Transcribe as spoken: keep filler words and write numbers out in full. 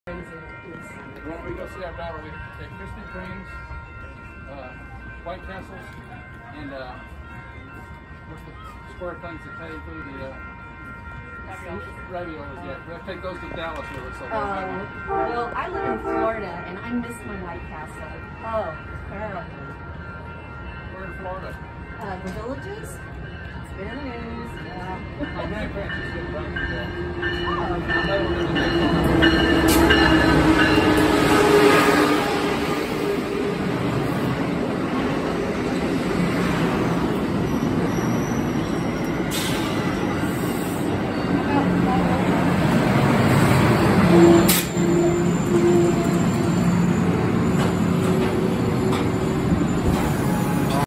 When we go see our daughter, we take Krispy Kremes, uh, White Castles, and uh, what's the square things that take through the uh, raviolis? Yeah, we'll take those to Dallas with us. So oh, well, I live in Florida, and I miss my White Castle. Oh, terrible. We're in Florida. Uh, the Villages? It's been in the news, yeah. My grandparents used to get right. Oh, okay.